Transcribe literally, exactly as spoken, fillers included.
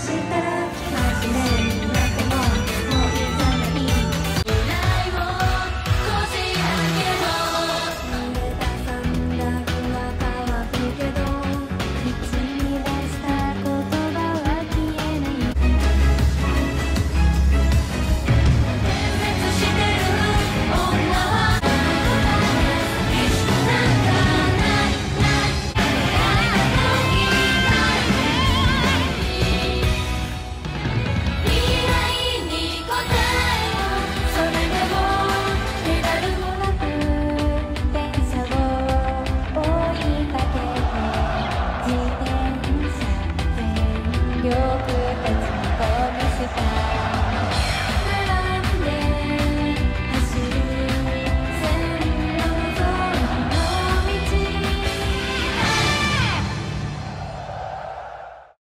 したら真面目になってももういいじゃない。未来をこじ開けろ。濡れたサンダルは乾くけど口に出した言葉は消えない。点滅してる女は意識なんかないないないと言いたい。未来に答えをそれでもペダルもなく電車を追いかけて自転車全力